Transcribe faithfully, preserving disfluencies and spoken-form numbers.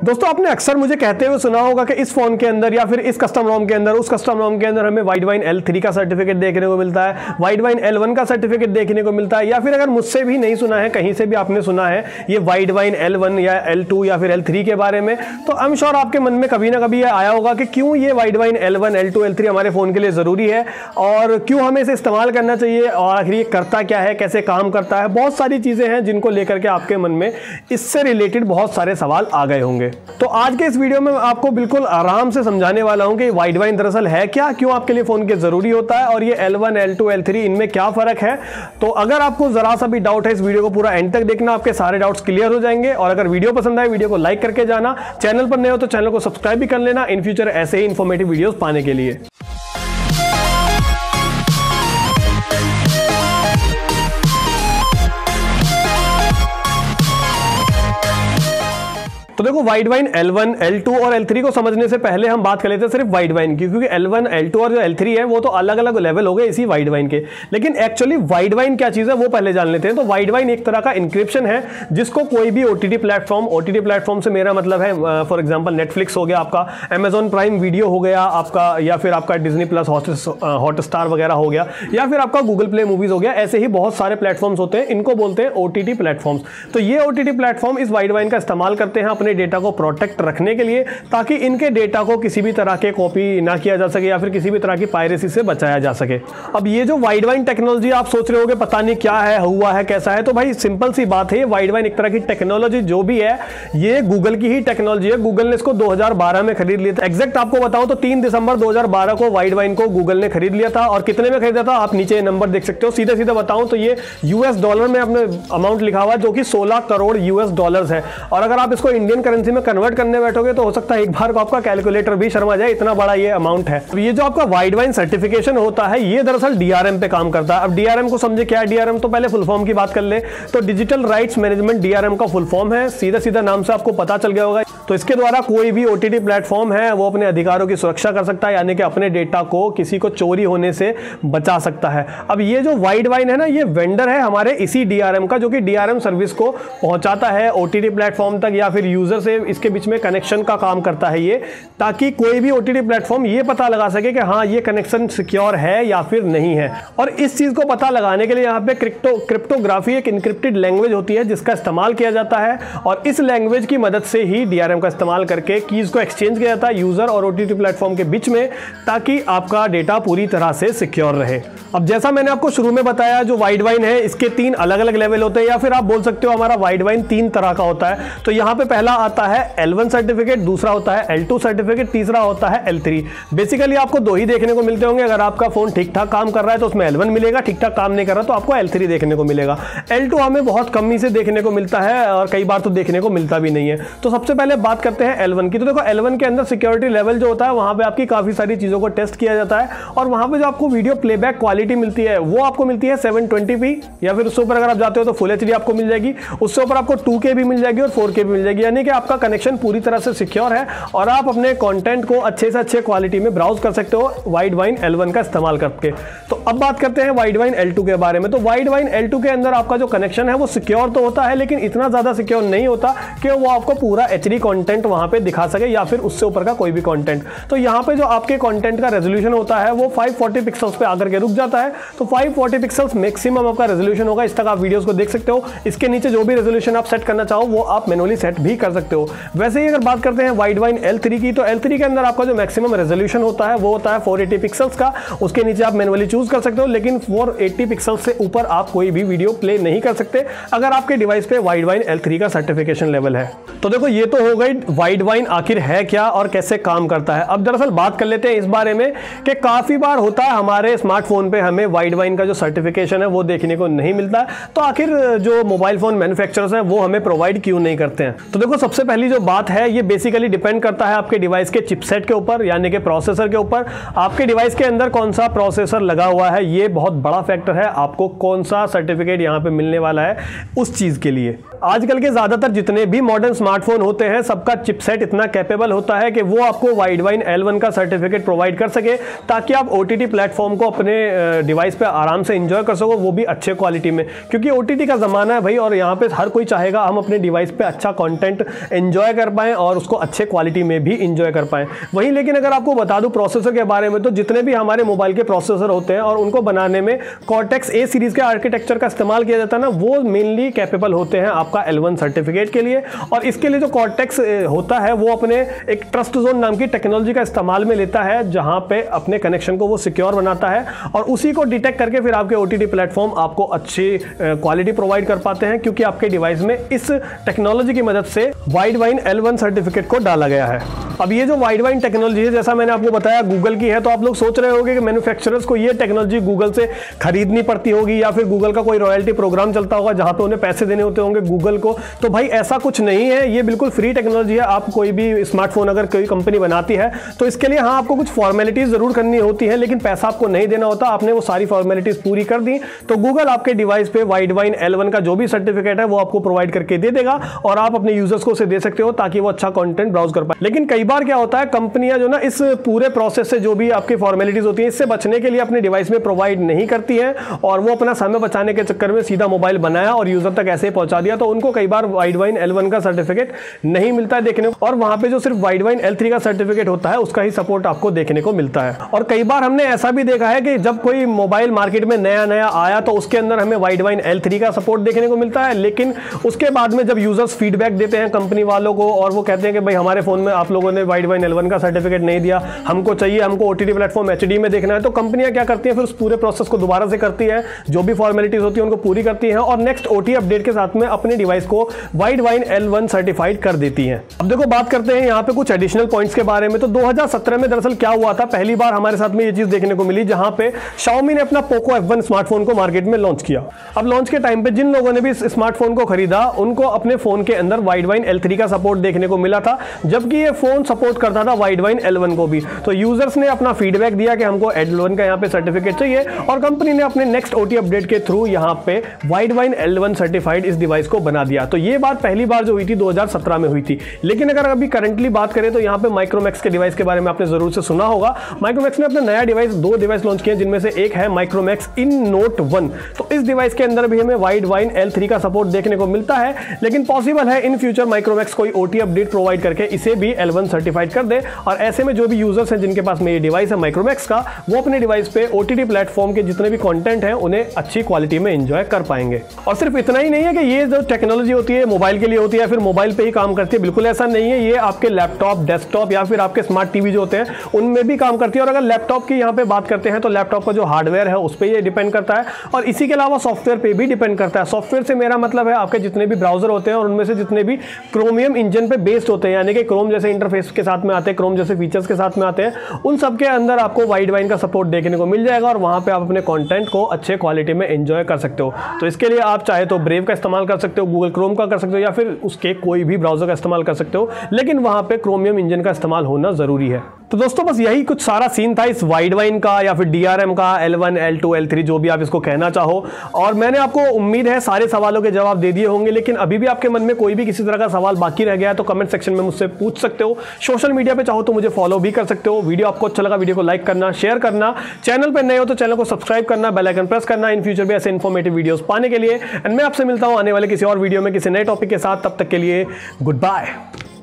दोस्तों आपने अक्सर मुझे कहते हुए सुना होगा कि इस फोन के अंदर या फिर इस कस्टम रोम के अंदर, उस कस्टम रोम के अंदर हमें वाइडवाइन एल थ्री का सर्टिफिकेट देखने को मिलता है, वाइडवाइन एल वन का सर्टिफिकेट देखने को मिलता है, या फिर अगर मुझसे भी नहीं सुना है, कहीं से भी आपने सुना है ये वाइडवाइन एल वन या एल टू या फिर एल थ्री के बारे में, तो आई एम श्योर आपके मन में कभी ना कभी ये आया होगा कि क्यों ये Widevine L one, L two, L three हमारे फोन के लिए जरूरी है और क्यों हमें इसे इस्तेमाल करना चाहिए और आखिर ये करता क्या है, कैसे काम करता है। बहुत सारी चीजें हैं जिनको लेकर के आपके मन में इससे रिलेटेड बहुत सारे सवाल आ गए होंगे। तो आज के इस वीडियो में मैं आपको बिल्कुल आराम से समझाने वाला हूं कि वाइडवाइन दरअसल है क्या, क्यों आपके लिए फोन के जरूरी होता है और ये L one, L two, L three इनमें क्या फर्क है। तो अगर आपको जरा सा भी डाउट है, इस वीडियो को पूरा एंड तक देखना, आपके सारे डाउट्स क्लियर हो जाएंगे। और अगर वीडियो पसंद आए, वीडियो को लाइक करके जाना, चैनल पर नए हो तो चैनल को सब्सक्राइब भी कर लेना इन फ्यूचर ऐसे ही इंफॉर्मेटिव वीडियोस पाने के लिए। तो देखो Widevine L one, L two और एल थ्री को समझने से पहले हम बात कर लेते हैं सिर्फ वाइडवाइन की, क्योंकि एल वन, एल टू और जो एल थ्री है वो तो अलग अलग लेवल हो गए इसी वाइडवाइन के। लेकिन एक्चुअली वाइडवाइन क्या चीज है वो पहले जान लेते हैं। तो वाइडवाइन एक तरह का इंक्रिप्शन है जिसको कोई भी ओटीटी प्लेटफॉर्म, ओटीटी प्लेटफॉर्म से मेरा मतलब है फॉर एग्जांपल नेटफ्लिक्स हो गया आपका, अमेजॉन प्राइम वीडियो हो गया आपका, या फिर आपका डिज्नी प्लस हॉटस्टार वगैरह हो गया, या फिर आपका गूगल प्ले मूवीज हो गया, ऐसे ही बहुत सारे प्लेटफॉर्म्स होते हैं, इनको बोलते हैं ओटीटी प्लेटफॉर्म्स। तो ये ओटीटी प्लेटफॉर्म इस वाइडवाइन का इस्तेमाल करते हैं अपने डेटा को प्रोटेक्ट रखने के लिए, ताकि इनके डेटा को किसी भी तरह के कॉपी ना किया जा सके या फिर किसी भी तरह की पायरेसी से बचाया जा सके। अब ये जो वाइडवाइन टेक्नोलॉजी आप सोच रहे होगे पता नहीं क्या है, हुआ है, कैसा है, तो भाई सिंपल सी बात है, वाइडवाइन एक तरह की टेक्नोलॉजी जो भी है ये गूगल की ही टेक्नोलॉजी है। गूगल ने इसको दो हज़ार बारह में खरीद लिया था। एग्जैक्ट आपको बताऊं तो तीन दिसंबर दो हज़ार बारह को वाइडवाइन को गूगल ने खरीद लिया था। और कितने में खरीदा था आप नीचे नंबर देख सकते हो। सीधे सीधे बताऊं तो ये यूएस डॉलर में अपने अमाउंट लिखा हुआ है जो कि सोलह करोड़ यूएस डॉलर्स है। और अगर आप इसको इंडियन करेंसी में कन्वर्ट करने बैठोगे तो हो सकता है एक बार को आपका कैलकुलेटर भी शर्मा जाए, इतना बड़ा ये अमाउंट है। ये जो आपका वाइडवाइन सर्टिफिकेशन होता है ये दरअसल डीआरएम पे काम करता है। अब डीआरएम को समझे क्या है डीआरएम, तो पहले फुल फॉर्म की बात कर ले तो डिजिटल राइट्स मैनेजमेंट डीआरएम का फुल फॉर्म है। सीधा सीधा नाम से आपको पता चल गया होगा। तो इसके द्वारा कोई भी ओटीटी प्लेटफॉर्म है वो अपने अधिकारों की सुरक्षा कर सकता है, यानी कि अपने डेटा को किसी को चोरी होने से बचा सकता है। अब ये जो वाइडवाइन है ना, ये वेंडर है हमारे इसी डीआरएम का, जो कि डीआरएम सर्विस को पहुंचाता है ओटीटी प्लेटफॉर्म तक या फिर यूजर से इसके बीच में कनेक्शन का काम करता है ये, ताकि कोई भी ओटीटी प्लेटफॉर्म ये पता लगा सके कि हाँ ये कनेक्शन सिक्योर है या फिर नहीं है। और इस चीज को पता लगाने के लिए यहाँ पे क्रिप्टो क्रिप्टोग्राफी एक इनक्रिप्टेड लैंग्वेज होती है जिसका इस्तेमाल किया जाता है। और इस लैंग्वेज की मदद से ही डीआरएम का इस्तेमाल करके कीज को एक्सचेंज किया जाता है यूजर और ओटीटी प्लेटफॉर्म के बीच में, ताकि आपका डेटा पूरी तरह से सिक्योर रहे। अब जैसा मैंने आपको शुरू में बताया, जो वाइडवाइन है इसके तीन अलग अलग लेवल होते हैं, या फिर आप बोल सकते हो हमारा वाइडवाइन तीन तरह का होता है। तो यहाँ पे पहला आता है एल वन सर्टिफिकेट, दूसरा होता है एल टू सर्टिफिकेट, तीसरा होता है एल थ्री। बेसिकली आपको दो ही देखने को मिलते होंगे। अगर आपका फोन ठीक ठाक काम कर रहा है तो उसमें एल वन मिलेगा, ठीक ठाक काम नहीं कर रहा तो आपको एल थ्री देखने को मिलेगा। एल टू हमें बहुत कम ही से देखने को मिलता है और कई बार तो देखने को मिलता भी नहीं है। तो सबसे पहले बात करते हैं एल वन की। तो देखो एल वन के अंदर सिक्योरिटी लेवल जो होता है वहां पे आपकी काफी सारी चीजों को टेस्ट किया जाता है, और वहां पे जो आपको वीडियो प्लेबैक क्वालिटी मिलती है वो आपको मिलती है सेवन ट्वेंटी पी, या फिर उससे ऊपर अगर आप जाते हो तो फुल एचडी आपको मिल जाएगी, उससे ऊपर आपको टू के भी मिल जाएगी और फोर के भी मिल जाएगी। यानी कि आपका कनेक्शन पूरी तरह से सिक्योर है और आप अपने कंटेंट को अच्छे से अच्छे क्वालिटी में ब्राउज कर सकते हो वाइडवाइन एल वन का इस्तेमाल करके। तो अब बात करते हैं वाइडवाइन एल टू के बारे में। तो वाइडवाइन एल टू के अंदर आपका जो कनेक्शन है वो सिक्योर तो होता है, लेकिन इतना ज्यादा सिक्योर नहीं होता कि वो आपको पूरा एचडी कंटेंट वहां पे दिखा सके या फिर उससे ऊपर का कोई भी कंटेंट। तो यहाँ पे जो आपके कंटेंट का रेजोल्यूशन होता है वो फाइव फोर्टी पिक्सल्स पे आकर के रुक जाता है। तो फाइव फोर्टी पिक्सल्स मैक्सिमम आपका रेजोल्यूशन होगा। इस तक आप वीडियोस को देख सकते हो। इसके नीचे जो भी रेजोल्यूशन आप सेट करना चाहो वो आप मैनुअली सेट भी कर सकते हो। वैसे ही अगर बात करते हैं वाइडवाइन एल थ्री की, तो एल थ्री के अंदर आपका जो मैक्सिमम रेजोल्यूशन होता है वो होता है फोर एटी पिक्सल्स का। उसके नीचे आप मैनुअली चूज कर सकते हो, लेकिन फोर एटी पिक्सल्स से ऊपर आप कोई भी वीडियो प्ले नहीं कर सकते अगर आपके डिवाइस पे वाइडवाइन एल थ्री का सर्टिफिकेशन लेवल है। तो देखो ये तो हो गई वाइडवाइन आखिर है क्या और कैसे काम करता है। अब दरअसल बात कर लेते हैं इस बारे में कि काफी बार होता है हमारे स्मार्टफोन पे हमें वाइडवाइन का जो सर्टिफिकेशन है वो देखने को नहीं मिलता, तो आखिर जो मोबाइल फोन मैन्युफैक्चरर्स हैं वो हमें प्रोवाइड क्यों नहीं करते हैं। तो देखो सबसे पहली जो बात है ये बेसिकली डिपेंड करता है आपके डिवाइस के चिपसेट के ऊपर, यानी कि प्रोसेसर के ऊपर। आपके डिवाइस के अंदर कौन सा प्रोसेसर लगा हुआ है ये बहुत बड़ा फैक्टर है आपको कौन सा सर्टिफिकेट यहाँ पे मिलने वाला है उस चीज के लिए। आजकल के ज़्यादातर जितने भी मॉडर्न स्मार्टफोन होते हैं सबका चिपसेट इतना कैपेबल होता है कि वो आपको वाइडवाइन एल वन का सर्टिफिकेट प्रोवाइड कर सके, ताकि आप ओटीटी प्लेटफॉर्म को अपने डिवाइस पे आराम से एंजॉय कर सको, वो भी अच्छे क्वालिटी में। क्योंकि ओटीटी का ज़माना है भाई, और यहाँ पे हर कोई चाहेगा हम अपने डिवाइस पे अच्छा कंटेंट एंजॉय कर पाएँ और उसको अच्छे क्वालिटी में भी एंजॉय कर पाएँ। वहीं लेकिन अगर आपको बता दूँ प्रोसेसर के बारे में, तो जितने भी हमारे मोबाइल के प्रोसेसर होते हैं और उनको बनाने में कॉर्टेक्स ए सीरीज़ के आर्किटेक्चर का इस्तेमाल किया जाता है ना, वो मेनली कैपेबल होते हैं आपका एल वन सर्टिफिकेट के लिए। और इसके लिए जो कॉर्टेक्स होता है वो अपने एक ट्रस्ट जोन नाम की टेक्नोलॉजी का इस्तेमाल में लेता है, जहां पे अपने कनेक्शन को वो सिक्योर बनाता है और उसी को डिटेक्ट करके फिर आपके ओटीटी प्लेटफॉर्म आपको अच्छी क्वालिटी प्रोवाइड कर पाते हैं, क्योंकि आपके डिवाइस में इस टेक्नोलॉजी की मदद से वाइडवाइन एल वन सर्टिफिकेट को डाला गया है। अब ये जो वाइडवाइन टेक्नोलॉजी है, जैसा मैंने आपको बताया गूगल की है, तो आप लोग सोच रहे होंगे कि मैन्युफैक्चरर्स को ये टेक्नोलॉजी गूगल से खरीदनी पड़ती होगी या फिर गूगल का कोई रॉयल्टी प्रोग्राम चलता होगा जहां पे उन्हें पैसे देने होते होंगे गूगल को। तो भाई ऐसा कुछ नहीं है, ये बिल्कुल फ्री टेक्नोलॉजी है। आप कोई भी स्मार्टफोन अगर कोई कंपनी बनाती है तो इसके लिए हाँ आपको कुछ फॉर्मेलिटीज जरूर करनी होती है, लेकिन पैसा आपको नहीं देना होता। आपने वो सारी फॉर्मेलिटीज पूरी कर दी तो गूगल आपके डिवाइस पे वाइडवाइन एल वन का जो भी सर्टिफिकेट है वो आपको प्रोवाइड करके दे देगा और आप अपने यूजर्स को उसे दे सकते हो ताकि वो अच्छा कंटेंट ब्राउज कर पाए। लेकिन कई बार क्या होता है, कंपनियां जो ना इस पूरे प्रोसेस से जो भी आपकी फॉर्मेलिटीज होती है इससे बचने के लिए अपने डिवाइस में प्रोवाइड नहीं करती है और वो अपना समय बचाने के चक्कर में सीधा मोबाइल बनाया और यूजर तक ऐसे ही पहुंचा दिया, तो उनको कई बार वाइडवाइन एल वन का सर्टिफिकेट नहीं मिलता है देखने को। और वहां पे जो सिर्फ वाइडवाइन एल थ्री का सर्टिफिकेट होता है उसका ही सपोर्ट आपको देखने को मिलता है। और कई बार हमने ऐसा भी देखा है कि जब कोई मोबाइल मार्केट में नया नया आया तो उसके अंदर हमें वाइडवाइन एल थ्री का सपोर्ट देखने को मिलता है, लेकिन उसके बाद में जब यूजर्स फीडबैक देते हैं कंपनी वालों को और वो कहते हैं कि भाई हमारे फोन में आप लोगों ने वाइडवाइन एल वन का सर्टिफिकेट नहीं दिया, हमको चाहिए, हमको ओटीटी प्लेटफॉर्म एचडी में देखना है, तो कंपनियां क्या करती हैं, फिर उस पूरे प्रोसेस को दोबारा से करती है, जो भी फॉर्मेलिटीज होती है उनको पूरी करती है और नेक्स्ट ओटी अपडेट के साथ में अपने डिवाइस को वाइडवाइन एल वन सर्टिफाइड कर देती हैं। अब देखो बात करते हैं यहाँ पे कुछ एडिशनल पॉइंट्स के बारे में। तो दो हज़ार सत्रह में दरअसल क्या हुआ था, पहली बार हमारे साथ में ये चीज देखने को मिली जहां पे Xiaomi ने अपना पोको एफ वन स्मार्टफोन को मार्केट में लॉन्च किया। अब लॉन्च के टाइम पे जिन लोगों ने भी इस स्मार्टफोन को खरीदा उनको अपने फोन के अंदर वाइडवाइन एल थ्री का सपोर्ट देखने को मिला था, जबकि ये फोन सपोर्ट करता था वाइडवाइन एल वन को भी। तो यूजर्स ने अपना फीडबैक दिया कि हमको एल वन का यहाँ पे सर्टिफिकेट चाहिए और कंपनी ने अपने नेक्स्ट ओटी अपडेट के थ्रू यहाँ पे वाइडवाइन एल वन सर्टिफाइड इस डिवाइस को बना दिया। तो ये बात पहली बार जो हुई थी दो हज़ार सत्रह में हुई थी। लेकिन अगर अभी करंटली बात करें तो यहाँ पे माइक्रोमैक्स के डिवाइस के बारे में आपने जरूर से सुना होगा। माइक्रोमैक्स ने अपना नया डिवाइस, दो डिवाइस लॉन्च किए जिनमें से एक है माइक्रोमैक्स इन नोट वन। तो इस डिवाइस के अंदर भी हमें वाइडवाइन एल थ्री का सपोर्ट देखने को मिलता है, लेकिन पॉसिबल है इन फ्यूचर माइक्रोमैक्स कोई ओटी अपडेट प्रोवाइड करके इसे भी एल वन सर्टिफाइड कर दे और ऐसे में जो भी यूजर्स हैं जिनके पास में ये डिवाइस है माइक्रोमैक्स का, वो अपने डिवाइस पे ओटीटी प्लेटफॉर्म के जितने भी कंटेंट हैं उन्हें अच्छी क्वालिटी में एंजॉय कर पाएंगे। और सिर्फ इतना ही नहीं है कि ये जो टेक्नोलॉजी होती है मोबाइल के लिए होती है, फिर मोबाइल पे ही काम करती है, बिल्कुल ऐसा नहीं है। ये आपके लैपटॉप, डेस्कटॉप या फिर आपके स्मार्ट टीवी जो होते हैं उनमें भी काम करती है। और अगर लैपटॉप की यहाँ पे बात करते हैं तो लैपटॉप का जो हार्डवेयर है उस पर ये डिपेंड करता है और इसी के अलावा सॉफ्टवेयर पे भी डिपेंड करता है। सॉफ्टवेयर से मेरा मतलब है आपके जितने भी ब्राउजर होते हैं और उनमें से जितने भी क्रोमियम इंजन पे बेस्ड होते हैं, यानी कि क्रोम जैसे इंटरफेस के साथ में आते हैं, क्रोम जैसे फीचर्स के साथ में आते हैं, उन सब के अंदर आपको वाइडवाइन का सपोर्ट देखने को मिल जाएगा और वहां पे आप अपने कंटेंट को अच्छे क्वालिटी में एंजॉय कर सकते हो। तो इसके लिए आप चाहे तो ब्रेव का इस्तेमाल कर सकते हो, गूगल क्रोम का कर सकते हो या फिर उसके कोई भी ब्राउजर का इस्तेमाल कर सकते हो, लेकिन वहां पे क्रोमियम इंजन का इस्तेमाल होना जरूरी है। तो दोस्तों बस यही कुछ सारा सीन था इस वाइडवाइन का या फिर डीआरएम का, L one, L two, L three जो भी आप इसको कहना चाहो। और मैंने आपको उम्मीद है सारे सवालों के जवाब दे दिए होंगे, लेकिन अभी भी आपके मन में कोई भी किसी तरह का सवाल बाकी रह गया है तो कमेंट सेक्शन में मुझसे पूछ सकते हो। सोशल मीडिया पे चाहो तो मुझे फॉलो भी कर सकते हो। वीडियो आपको अच्छा लगा वीडियो को लाइक करना, शेयर करना, चैनल पर नए हो तो चैनल को सब्सक्राइब करना, बेल आइकन प्रेस करना इन फ्यूचर भी ऐसे इन्फॉर्मेटिव वीडियोस पाने के लिए। एंड मैं आपसे मिलता हूं आने वाले किसी और वीडियो में किसी नए टॉपिक के साथ। तब तक के लिए गुड बाय।